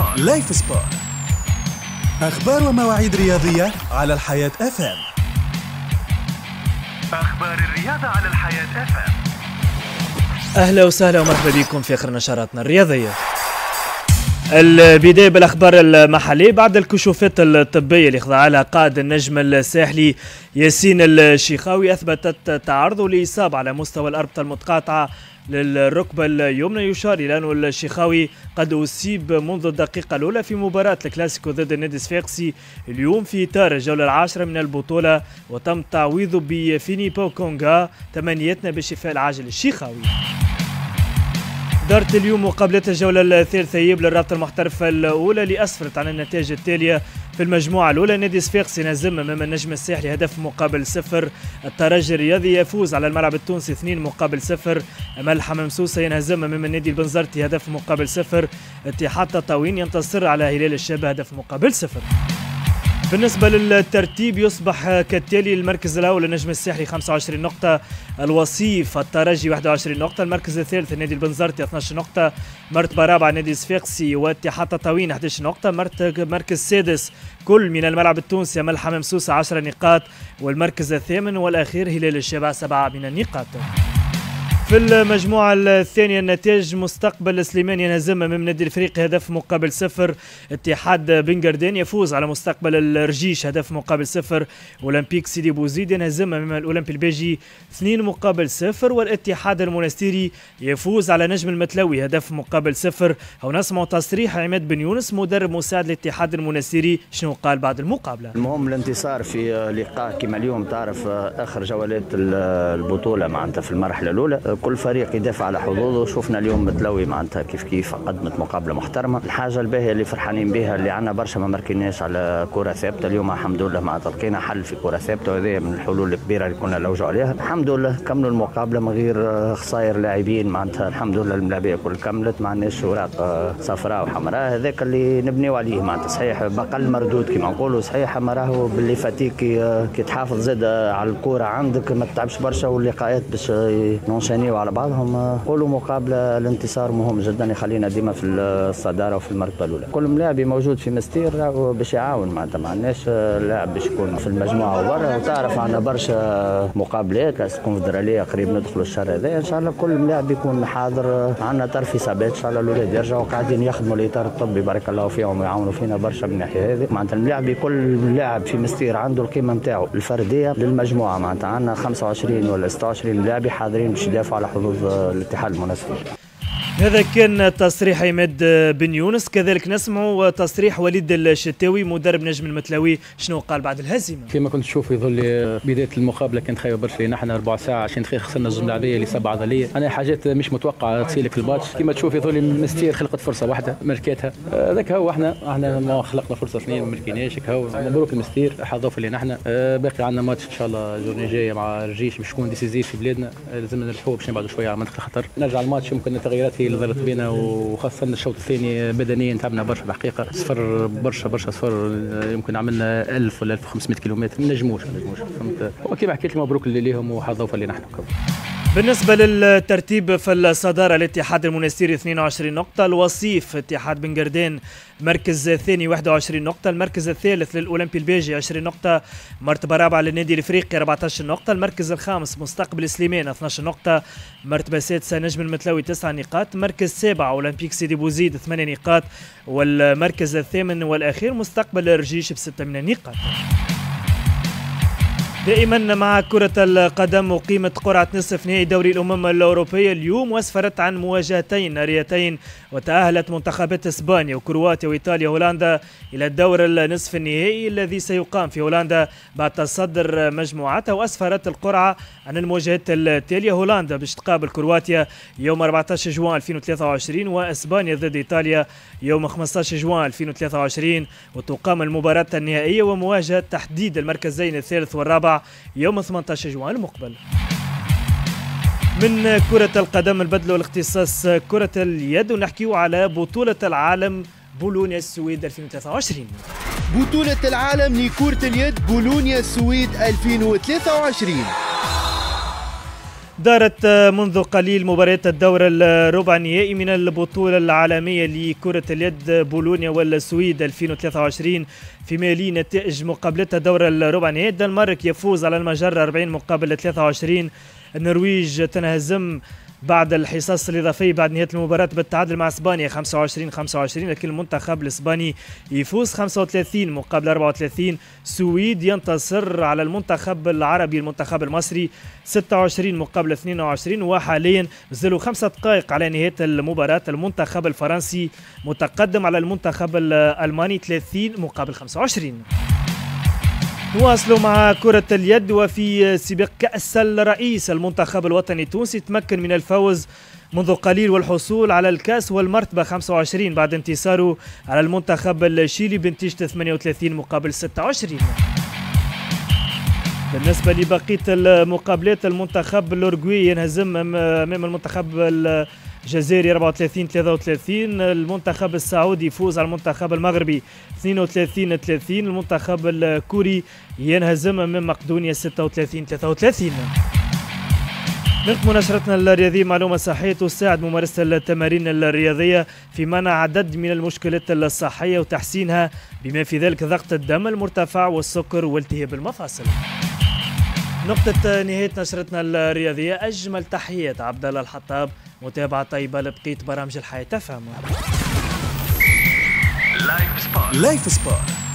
لايف سبورت، أخبار ومواعيد رياضية على الحياة FM. أخبار الرياضة على الحياة FM. أهلا وسهلا ومرحبا بكم في آخر نشراتنا الرياضية. البداية بالأخبار المحلية بعد الكشوفات الطبية اللي خضع لها قائد النجم الساحلي ياسين الشيخاوي أثبتت تعرضه لإصابة على مستوى الأربطة المتقاطعة للركبة اليمنى. يشار إلى أن الشيخاوي قد أصيب منذ الدقيقة الأولى في مباراة الكلاسيكو ضد النادي الصفاقسي اليوم في إطار الجولة العاشرة من البطولة، وتم تعويضه بفيني بوكونغا. تمنياتنا بالشفاء العاجل الشيخاوي. دارت اليوم مقابلة الجولة الثالثة ياب للرابطة المحترفة الأولى اللي أسفرت عن النتائج التالية. في المجموعة الأولى نادي الصفاقسي نهزم أمام النجم الساحلي هدف مقابل صفر. الترجي الرياضي يفوز على الملعب التونسي 2 مقابل صفر. أمال الحمام سوسة ينهزم أمام النادي البنزرتي هدف مقابل صفر. اتحاد تطاوين ينتصر على هلال الشابة هدف مقابل صفر. بالنسبة للترتيب يصبح كالتالي: المركز الأول النجم الساحلي 25 نقطة، الوصيف الترجي 21 نقطة، المركز الثالث النادي البنزرتي 12 نقطة، مرتبة رابعة نادي الصفاقسي واتحاد تطاوين 11 نقطة، مركز سادس كل من الملعب التونسي أمل حمام سوسة 10 نقاط، والمركز الثامن والأخير هلال الشابة 7 من النقاط. في المجموعة الثانية النتائج: مستقبل سليمان ينهزم أمام نادي الفريقي هدف مقابل صفر. اتحاد بنغردان يفوز على مستقبل الرجيش هدف مقابل صفر. أولمبيك سيدي بوزيد ينهزم أمام الأولمبي البيجي 2 مقابل صفر. والاتحاد المنستيري يفوز على نجم المتلوي هدف مقابل صفر. أو نسمع تصريح عماد بن يونس مدرب مساعد الاتحاد المنستيري شنو قال بعد المقابلة. المهم الانتصار في لقاء كما اليوم تعرف آخر جولات البطولة معناتها في المرحلة الأولى، كل فريق يدافع على حظوظه. شفنا اليوم متلوي معناتها كيف قدمت مقابله محترمه. الحاجه الباهيه اللي فرحانين بها اللي عندنا برشا ما مركناش على كره ثابته. اليوم الحمد لله معناتها لقينا حل في كره ثابته، وهذه من الحلول الكبيره اللي كنا نلوجوا عليها. الحمد لله كملوا المقابله من غير خسائر لاعبين، معناتها الحمد لله الملاعبيه كل كملت، ما عندناش اوراق صفراء وحمراء. هذاك اللي نبنيو عليه معناتها صحيح بقل مردود كما نقولوا. صحيح ما راهو باللي فاتيك كي تحافظ زاد على الكره عندك ما تتعبش برشا، واللقاءات باش نونشانيو على بعضهم. قولوا مقابله الانتصار مهم جدا يخلينا ديما في الصداره وفي المرتبه الاولى. كل ملاعب موجود في مستير باش يعاون، معناتها ما عندناش لاعب باش يكون في المجموعه وبرا. وتعرف عندنا برشا مقابلات كاس الكونفدراليه قريب ندخلوا الشهر هذا ان شاء الله. كل ملاعب يكون حاضر. عندنا طرف اصابات ان شاء الله الاولاد يرجعوا قاعدين يخدموا الاطار الطبي بارك الله فيهم ويعاونوا فينا برشا من الناحيه هذه. معناتها الملاعب كل لاعب في مستير عنده القيمه نتاعو الفرديه للمجموعه. معناتها عندنا 25 ولا 26 لاعب حاضرين باش يدافعوا على حظوظ الاتحاد المنستير. هذا كان تصريح عماد بن يونس. كذلك نسمع تصريح وليد الشتاوي مدرب نجم المتلاوي شنو قال بعد الهزيمه. كما كنت تشوف يظل بدايه المقابله كانت خايبه برشا. نحن ربع ساعه عشان خسرنا الجمله العاديه اللي 7 عضليه. انا حاجات مش متوقعه تصير في الباتش. كما تشوف يظل مستير خلقت فرصه واحده ملكاتها. ذاك هو احنا ما خلقنا فرصه اثنين ما ملكيناش. هو مبروك المستير حظوف اللي نحن باقي عندنا ماتش ان شاء الله الجورني الجايه مع الجيش باش يكون ديسيزيف في بلادنا. لازمنا نلحقوا باش نبعدوا شويه على منطقه خطر. نرجع الماتش يمكن التغييرات هي اللي ضرت بينا، وخاصة الشوط الثاني بدنيا تعبنا برشا الحقيقة. صفر برشا صفر. يمكن عملنا 1000 ولا 1500 كيلومتر. ما نجموش فهمت. وكيما حكيت المبروك اللي ليهم وحظوف اللي نحن. بالنسبة للترتيب في الصدارة الاتحاد المنستيري 22 نقطة، الوصيف اتحاد بنغردان مركز ثاني 21 نقطة، المركز الثالث للأولمبي البيجي 20 نقطة، مرتبة رابعة للنادي الإفريقي 14 نقطة، المركز الخامس مستقبل سليمان 12 نقطة، مرتبة سادسة نجم المتلاوي 9 نقاط، مركز سابع أولمبيك سيدي بوزيد 8 نقاط، والمركز الثامن والأخير مستقبل الرجيش ب6 من النقاط. دائما مع كرة القدم، أقيمت قرعة نصف نهائي دوري الأمم الأوروبية اليوم واسفرت عن مواجهتين ناريتين، وتأهلت منتخبات إسبانيا وكرواتيا وإيطاليا وهولندا إلى الدور النصف النهائي الذي سيقام في هولندا بعد تصدر مجموعتها. واسفرت القرعة عن المواجهات التالية: هولندا باش تقابل كرواتيا يوم 14 جوان 2023، وإسبانيا ضد إيطاليا يوم 15 جوان 2023، وتقام المباراة النهائية ومواجهة تحديد المركزين الثالث والرابع يوم 18 جوان المقبل. من كرة القدم البدل والاختصاص كرة اليد، ونحكيو على بطولة العالم بولونيا السويد 2023. بطولة العالم لكرة اليد بولونيا السويد 2023. دارت منذ قليل مباريات الدور الربع النهائي من البطولة العالمية لكرة اليد بولونيا والسويد 2023. في مالي نتائج مقابلتها دور الربع النهائي: الدنمارك يفوز على المجر 40 مقابل 23. النرويج تنهزم بعد الحصص الإضافي بعد نهاية المباراة بالتعادل مع اسبانيا 25-25، لكن المنتخب الاسباني يفوز 35 مقابل 34. السويد ينتصر على المنتخب العربي المنتخب المصري 26 مقابل 22. وحاليا مازالوا 5 دقائق على نهاية المباراة، المنتخب الفرنسي متقدم على المنتخب الألماني 30 مقابل 25. نواصلوا مع كرة اليد. وفي سباق كأس الرئيس المنتخب الوطني التونسي تمكن من الفوز منذ قليل والحصول على الكأس والمرتبة 25 بعد انتصاره على المنتخب الشيلي بنتيجة 38 مقابل 26. بالنسبة لبقية المقابلات، المنتخب الأورجواي ينهزم أمام المنتخب الجزائري 34-33. المنتخب السعودي يفوز على المنتخب المغربي 32-30. المنتخب الكوري ينهزم من مقدونيا 36-33. نختم نشرتنا الرياضية معلومة صحية تساعد ممارسة التمارين الرياضية في منع عدد من المشكلات الصحية وتحسينها، بما في ذلك ضغط الدم المرتفع والسكر والتهاب المفاصل. نقطة نهاية نشرتنا الرياضية. أجمل تحيات عبد الله الحطاب. متابعة طيبة لبقية برامج الحياة. تفهم لايف سبورت.